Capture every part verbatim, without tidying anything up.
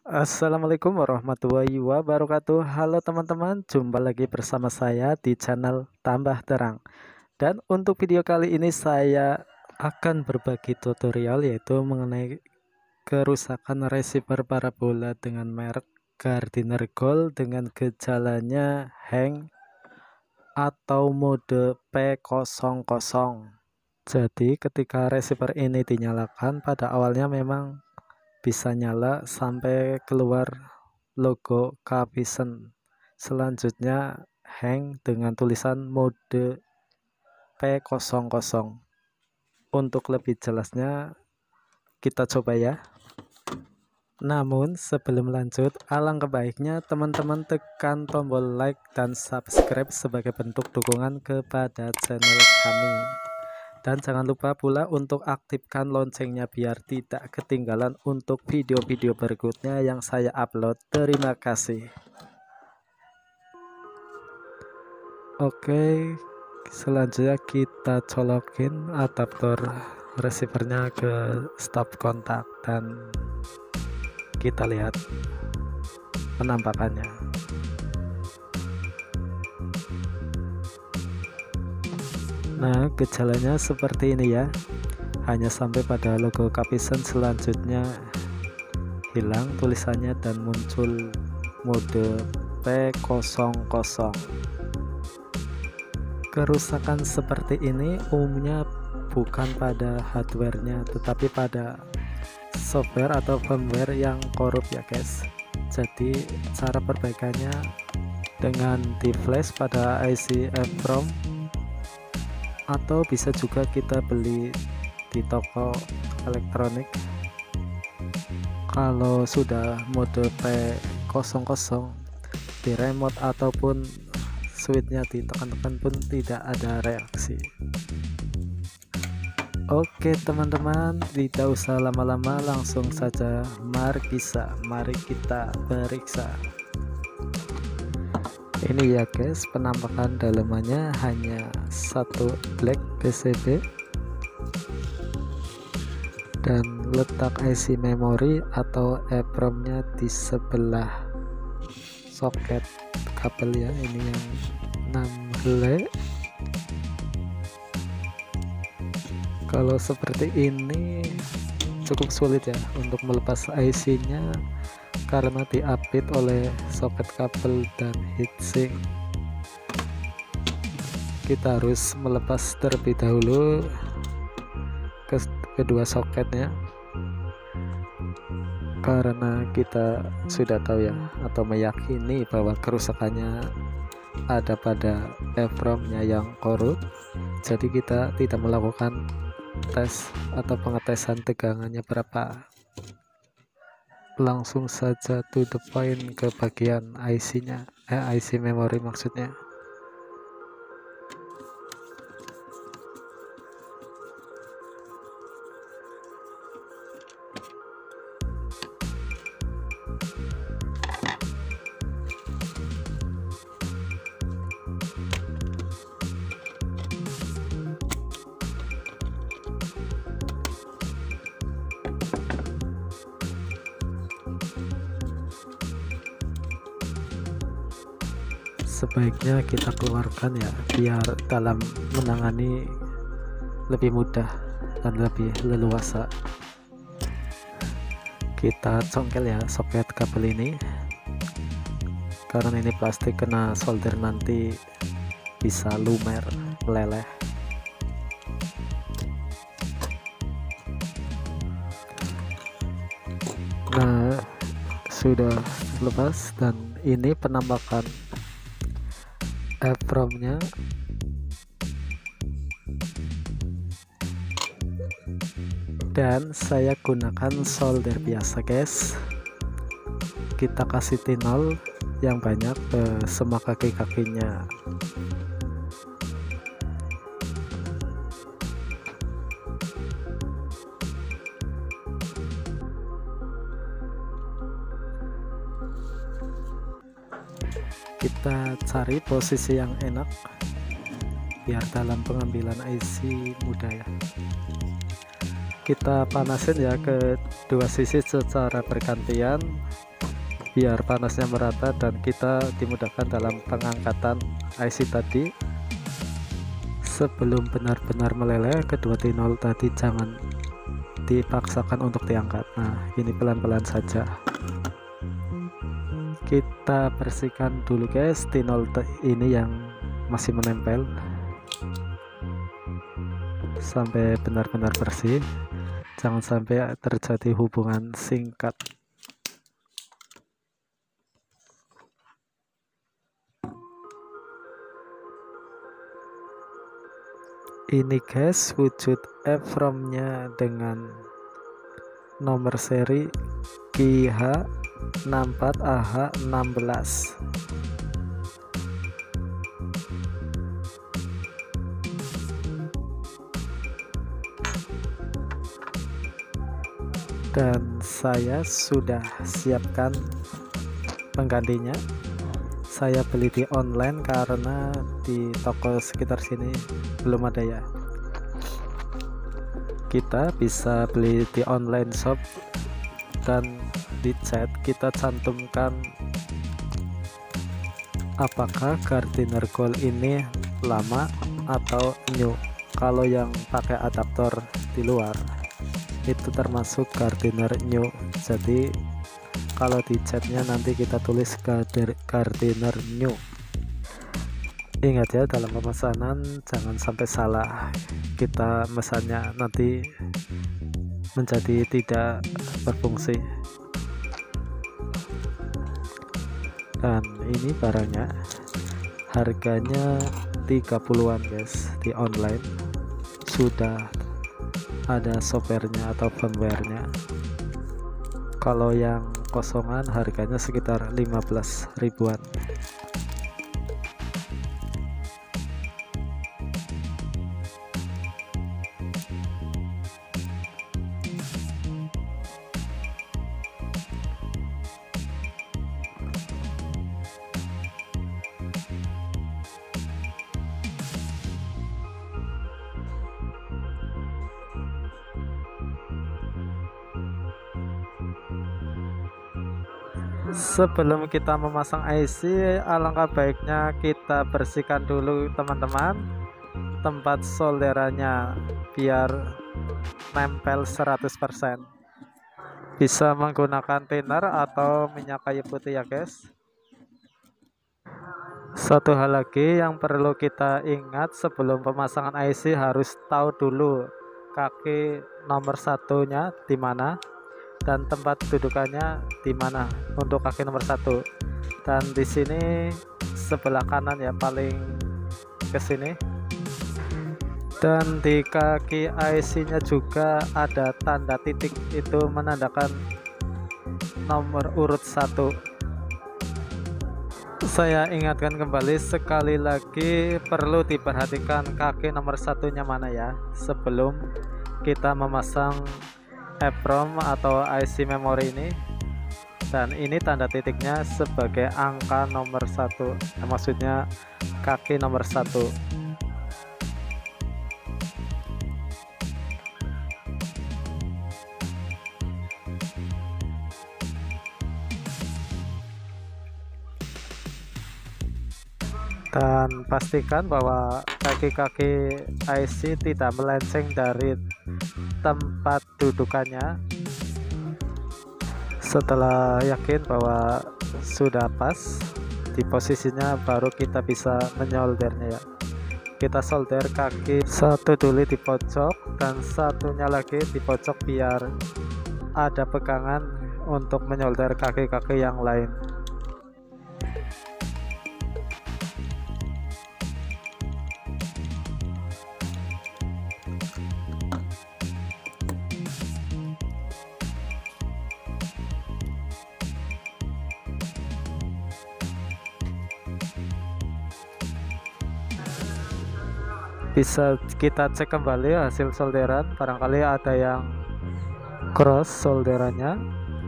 Assalamualaikum warahmatullahi wabarakatuh. Halo teman-teman, jumpa lagi bersama saya di channel Tambah Terang. Dan untuk video kali ini saya akan berbagi tutorial yaitu mengenai kerusakan receiver parabola dengan merek Gardiner Gold dengan gejalanya hang atau mode P nol nol. Jadi ketika receiver ini dinyalakan, pada awalnya memang bisa nyala sampai keluar logo Capison. Selanjutnya hang dengan tulisan mode P nol nol. Untuk lebih jelasnya kita coba ya. Namun sebelum lanjut, alangkah baiknya teman-teman tekan tombol like dan subscribe sebagai bentuk dukungan kepada channel kami. Dan jangan lupa pula untuk aktifkan loncengnya biar tidak ketinggalan untuk video-video berikutnya yang saya upload. Terima kasih. Oke, selanjutnya kita colokin adaptor receivernya ke stop kontak dan kita lihat penampakannya. Nah, gejalanya seperti ini ya, hanya sampai pada logo Capison, selanjutnya hilang tulisannya dan muncul mode P nol nol. Kerusakan seperti ini umumnya bukan pada hardware-nya tetapi pada software atau firmware yang korup ya guys. Jadi cara perbaikannya dengan di flash pada I C EEPROM, atau bisa juga kita beli di toko elektronik. Kalau sudah mode P nol nol di remote ataupun switchnya ditekan-tekan pun tidak ada reaksi. Oke teman-teman, tidak usah lama-lama, langsung saja mari kita mari kita periksa. Ini ya guys, penampakan dalamannya hanya satu black P C B dan letak I C memori atau EEPROM-nya di sebelah soket kabel ya. Ini yang enam helai. Kalau seperti ini cukup sulit ya untuk melepas I C-nya karena diapit oleh soket kabel dan heatsink. Kita harus melepas terlebih dahulu ke kedua soketnya karena kita sudah tahu ya atau meyakini bahwa kerusakannya ada pada EEPROM-nya yang korup. Jadi kita tidak melakukan tes atau pengetesan tegangannya berapa, langsung saja to the point ke bagian I C-nya, eh I C memori maksudnya. Sebaiknya kita keluarkan ya biar dalam menangani lebih mudah dan lebih leluasa. Kita congkel ya soket kabel ini karena ini plastik, kena solder nanti bisa lumer, meleleh. Nah, sudah lepas dan ini penampakan EEPROM-nya. Dan saya gunakan solder biasa guys. Kita kasih tinol yang banyak ke semua kaki-kakinya. Kita cari posisi yang enak biar dalam pengambilan I C mudah ya. Kita panasin ya ke dua sisi secara bergantian biar panasnya merata dan kita dimudahkan dalam pengangkatan I C tadi. Sebelum benar-benar meleleh, kedua tinol tadi jangan dipaksakan untuk diangkat. Nah, ini pelan-pelan saja. Kita bersihkan dulu guys tinol ini yang masih menempel sampai benar-benar bersih. Jangan sampai terjadi hubungan singkat. Ini guys wujud EEPROM-nya dengan nomor seri Q H enam empat A H enam belas. Dan saya sudah siapkan penggantinya. Saya beli di online karena di toko sekitar sini belum ada ya. Kita bisa beli di online shop dan di chat kita cantumkan apakah Gardiner Gold ini lama atau new. Kalau yang pakai adaptor di luar itu termasuk Gardiner new. Jadi kalau di chatnya nanti kita tulis Gardiner new. Ingat ya, dalam pemesanan jangan sampai salah, kita mesannya nanti menjadi tidak berfungsi. Dan ini barangnya, harganya tiga puluhan guys, di online sudah ada softwarenya atau firmwarenya. Kalau yang kosongan harganya sekitar lima belas ribuan. Sebelum kita memasang I C, alangkah baiknya kita bersihkan dulu teman-teman tempat solderannya biar nempel seratus persen. Bisa menggunakan thinner atau minyak kayu putih ya guys. Satu hal lagi yang perlu kita ingat sebelum pemasangan I C, harus tahu dulu kaki nomor satunya di mana dan tempat dudukannya di mana untuk kaki nomor satu. Dan di sini sebelah kanan ya, paling ke sini. Dan di kaki I C-nya juga ada tanda titik, itu menandakan nomor urut satu. Saya ingatkan kembali sekali lagi, perlu diperhatikan kaki nomor satunya mana ya sebelum kita memasang EEPROM atau I C memori ini. Dan ini tanda titiknya sebagai angka nomor satu, maksudnya kaki nomor satu. Dan pastikan bahwa kaki-kaki I C tidak melenceng dari tempat dudukannya. Setelah yakin bahwa sudah pas di posisinya, baru kita bisa menyoldernya ya. Kita solder kaki satu dulu di pojok dan satunya lagi di pojok biar ada pegangan untuk menyolder kaki-kaki yang lain. Bisa kita cek kembali hasil solderan, barangkali ada yang cross solderannya.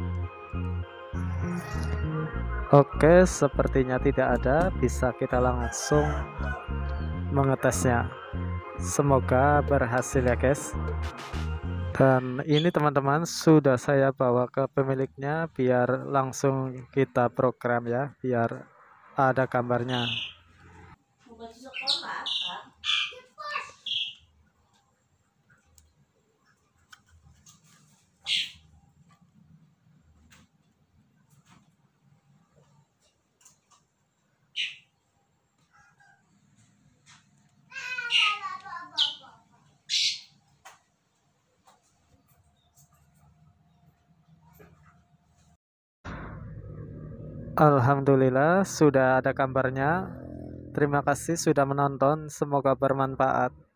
Oke, sepertinya tidak ada. Bisa kita langsung mengetesnya. Semoga berhasil ya guys. Dan ini teman-teman sudah saya bawa ke pemiliknya biar langsung kita program ya, biar ada gambarnya. Alhamdulillah sudah ada gambarnya. Terima kasih sudah menonton, semoga bermanfaat.